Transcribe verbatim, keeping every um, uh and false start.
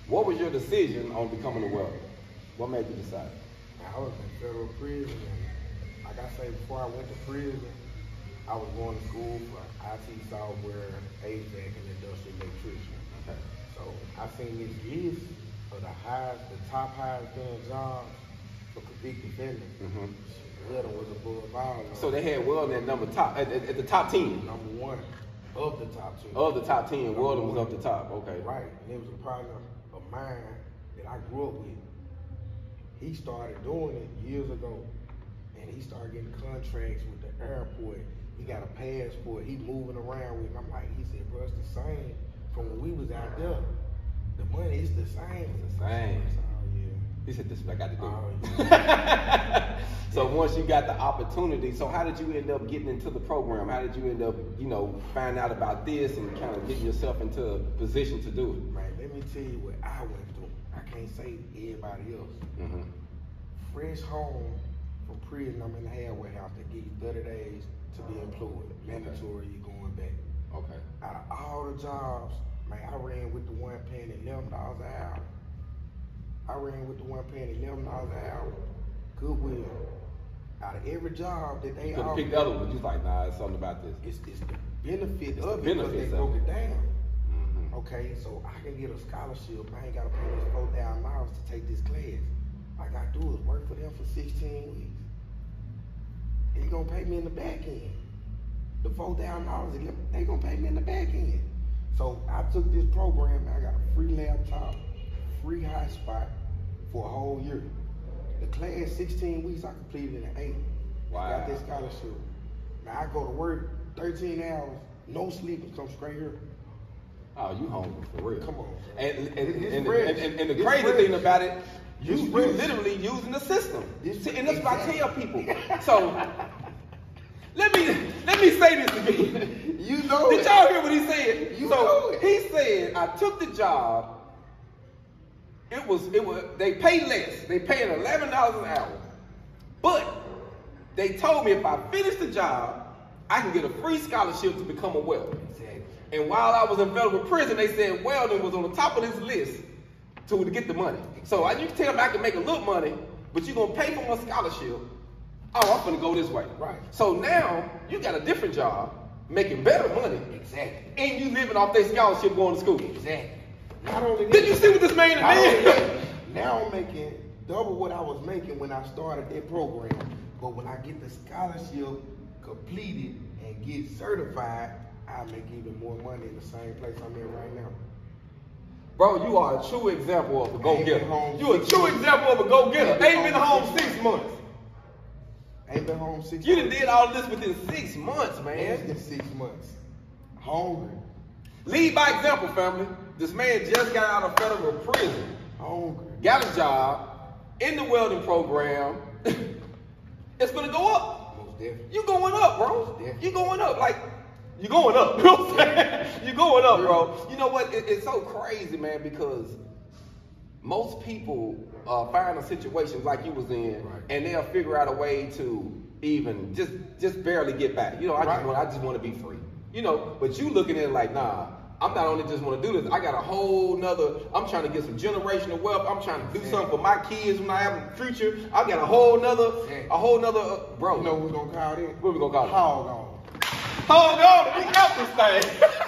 What was your decision on becoming a welder? What made you decide? I was in federal prison, and like I say, before I went to prison, I was going to school for I T software, H V A C, and industrial electrician. Okay. So I seen this list of the highest, the top highest paying jobs for convicted felons. Mm-hmm. Welding was above all of them. So they had welding at number top, at, at, at the top ten. Number one of the top ten. Of the top ten, Number welding was one. up the top. Okay. Right, and it was a partner of mine that I grew up with. He started doing it years ago, and he started getting contracts with the airport. He got a passport. He moving around with. I'm like, he said, bro, it's the same from when we was out there. The money is the same. It's the same. Oh yeah. He said, this is what I got to do. Oh, yeah. So once you got the opportunity, so how did you end up getting into the program? How did you end up, you know, find out about this and kind of getting yourself into a position to do it? Man, let me tell you what I went through. I can't say everybody else. Mm-hmm. Fresh home from prison, I'm in the halfway house. They give you thirty days to be employed. Mandatory, you going back. Okay. Out of all the jobs, man, I ran with the one paying eleven dollars an hour. I ran with the one paying eleven dollars an hour. Goodwill. Out of every job that they You could have offer, picked the other one, just like, nah, it's something about this. it's, it's the benefit It's of the it because they benefits broke of it down. Mm-hmm. Okay, so I can get a scholarship. I ain't got to pay this four thousand dollars to take this class. All I got to do is work for them for sixteen weeks. And they going to pay me in the back end. The four thousand dollars, they going to pay me in the back end. So I took this program. I got a free laptop, free hotspot for a whole year. The class, sixteen weeks, I completed in eight. Wow. Got this scholarship. Now I go to work thirteen hours, no sleep, and come straight here. Oh, you hungry for real. Come on. And, and, and, It's and, fresh. and, and, and the It's crazy fresh. thing about it, you, It's you fresh. literally using the system. It's See, and that's what I exactly. tell people. So, let me let me say this again. You know Did it. y'all hear what he said? You so know it. he said, I took the job. It was it was they pay less. They paying eleven dollars an hour. But they told me if I finish the job, I can get a free scholarship to become a welder. Exactly. And while I was in federal prison, they said welding was on the top of this list to, to get the money. So I, you can tell me I can make a little money, but you're gonna pay for my scholarship. Oh, I'm gonna go this way. Right. So now you got a different job, making better money, Exactly. and you living off their scholarship going to school. Exactly. Not only that, Did you see what this man not only did? that, now I'm making double what I was making when I started that program. But when I get the scholarship completed and get certified, I make even more money in the same place I'm in right now. Bro, you are a true example of a Ain't go-getter. been home You a six true months. example of a go-getter. Ain't been Ain't been home home six six months. Ain't been home six You done months. did all this within six months, Less man. than six months. Hungry. Lead by example, family. This man just got out of federal prison, Hungry. got a job in the welding program. It's gonna go up. Most definitely. You going up, bro. Definitely. You going up. Like, you going up. You know what I'm saying? You going up, bro. You know what? It, it's so crazy, man, because most people uh, find a situation like you was in, Right. and they'll figure out a way to even just just barely get back. You know, I Right. just want I just want to be free. You know, but you looking at it like, nah, I'm not only just want to do this, I got a whole nother, I'm trying to get some generational wealth. I'm trying to do Yeah. something for my kids when I have a future. I got a whole nother, Yeah. a whole nother, uh, bro. You know what we're gonna call it? What we gonna call it? Hog on. Hold on, we got this thing.